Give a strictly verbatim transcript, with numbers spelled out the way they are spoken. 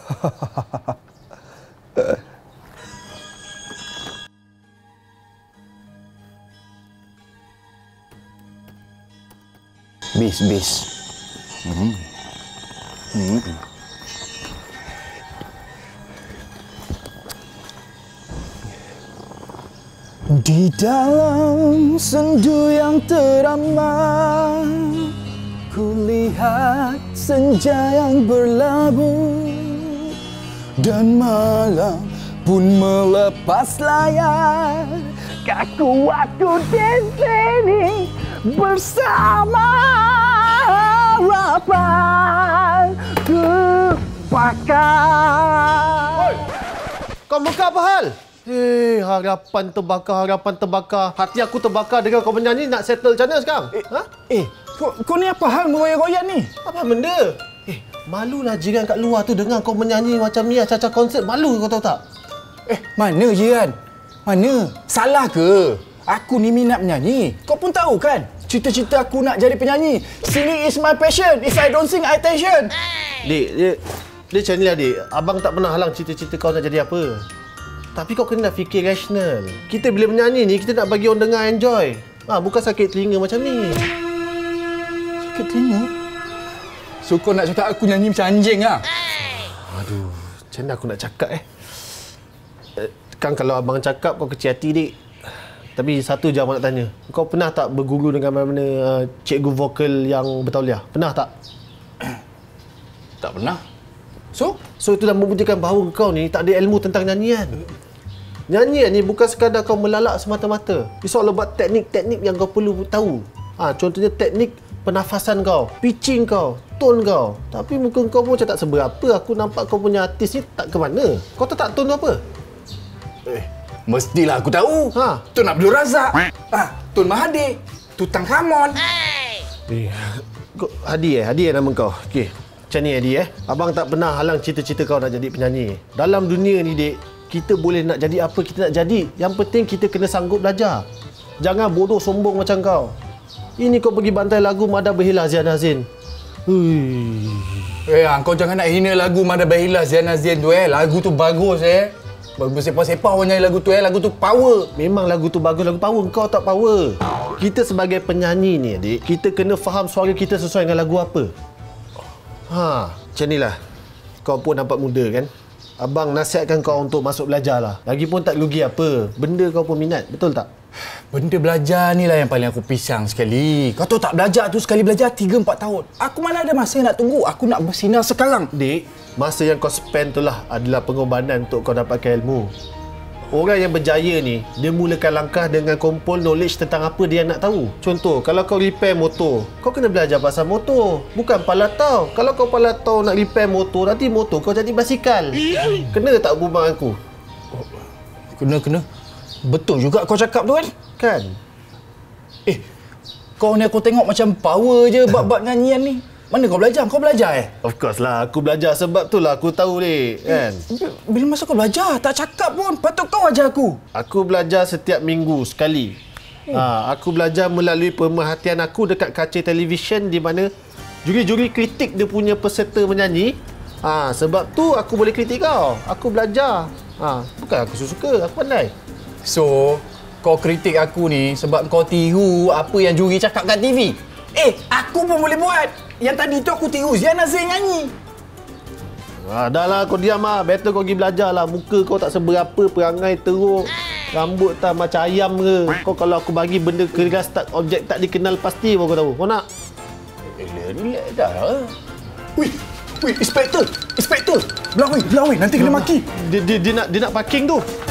Bis, bis. Hmm. Hmm. Di dalam sendu yang teramat, kulihat senja yang berlabuh dan malam pun melepas layar. Kaku aku di sini bersama harapan terbakar. Kau muka apa hal? Hei, harapan terbakar, harapan terbakar. Hati aku terbakar dengan kau menyanyi. Nak settle macam mana sekarang? Eh, ha? eh kau, kau ni apa hal meroyak-royak ni? Apa benda? Eh, malulah jiran kat luar tu dengar kau menyanyi macam ni acah-acah konsert. Malu kau tahu tak? Eh, mana jiran? Mana? Salah ke? Aku ni minat menyanyi. Kau pun tahu kan? Cita-cita aku nak jadi penyanyi. Singing is my passion. If I don't sing, I tension. Dik, dia, dia macam ni lah, Dik. Abang tak pernah halang cita-cita kau nak jadi apa. Tapi kau kena fikir rasional. Kita bila menyanyi ni, kita nak bagi orang dengar enjoy. Ha, bukan sakit telinga macam ni. Sakit telinga? So kau nak cakap aku nyanyi macam anjing lah? Aduh, macam mana aku nak cakap eh? Kan kalau abang cakap kau kecil hati, Dik. Tapi satu je abang nak tanya. Kau pernah tak berguru dengan mana-mana uh, cikgu vokal yang bertauliah? Pernah tak? Tak pernah. So? So itu dah membuktikan bahawa kau ni tak ada ilmu tentang nyanyian. Nyanyian ni bukan sekadar kau melalak semata-mata. It's all about teknik-teknik yang kau perlu tahu. Ha, contohnya teknik pernafasan kau, pitching kau, tone kau. Tapi muka kau pun macam tak seberapa. Aku nampak kau punya artis ni tak ke mana. Kau tahu tak tone tu apa? Eh, mestilah aku tahu. Ha? Tun Abdul Razak. Ah, Tun Mahathir. Tutankhamun. Eh, kau, Hadi eh? Hadi eh nama kau? Okey. Macam ni Hadi eh. Abang tak pernah halang cita-cita kau nak jadi penyanyi. Dalam dunia ni, Dik, kita boleh nak jadi apa kita nak jadi. Yang penting kita kena sanggup belajar. Jangan bodoh sombong macam kau. Ini kau pergi bantai lagu Mada Berhila Ziana Zain. Hui. Eh, kau jangan nak hina lagu Mada Berhila Ziana Zain tu eh. Lagu tu bagus eh. Bersepah-sepah orang nyanyi lagu tu eh. Lagu tu power. Memang lagu tu bagus, lagu power. Kau tak power. Kita sebagai penyanyi ni, Adik, kita kena faham suara kita sesuai dengan lagu apa. Ha, macam inilah. Kau pun nampak muda kan? Abang nasihatkan kau untuk masuk belajar lah. Lagipun tak rugi apa. Benda kau pun minat, betul tak? Benda belajar ni lah yang paling aku pisang sekali. Kau tahu tak, belajar tu sekali belajar tiga empat tahun. Aku mana ada masa nak tunggu. Aku nak bersinar sekarang. Dik, masa yang kau spend tu lah adalah pengorbanan untuk kau dapatkan ilmu. Orang yang berjaya ni, dia mulakan langkah dengan kumpul knowledge tentang apa dia nak tahu. Contoh, kalau kau repair motor, kau kena belajar pasal motor. Bukan palatau. Kalau kau palatau nak repair motor, nanti motor kau jadi basikal. Kena tak hubungan aku? Kena, kena. Betul juga kau cakap tu kan? Kan? Eh, kau ni aku tengok macam power je bab-bab nyanyian ni. Mana kau belajar? Kau belajar eh? Of course lah, aku belajar sebab tu lah aku tahu ni, kan? Bila masa kau belajar? Tak cakap pun. Patut kau ajar aku. Aku belajar setiap minggu sekali. Hmm. Ha, aku belajar melalui pemerhatian aku dekat kaca televisyen di mana juri-juri kritik dia punya peserta menyanyi. Ha, sebab tu aku boleh kritik kau. Aku belajar. Ha, bukan aku suka, aku pandai. So, kau kritik aku ni sebab kau tiru apa yang juri cakap kat T V? Eh, aku pun boleh buat. Yang tadi tu aku tiru Ziana Zain nyanyi. Ha, dah lah, kau diam lah. Better kau pergi belajar lah. Muka kau tak seberapa, perangai teruk. Rambut tak macam ayam ke. Kau kalau aku bagi benda keras, tak, objek tak dikenal pasti pun kau tahu. Kau nak? Eh, relax dah lah. Wih, wih, inspektor, inspektor. Belah weh, belah weh. Nanti kena maki. Dia, dia, dia, nak, dia nak parking tu.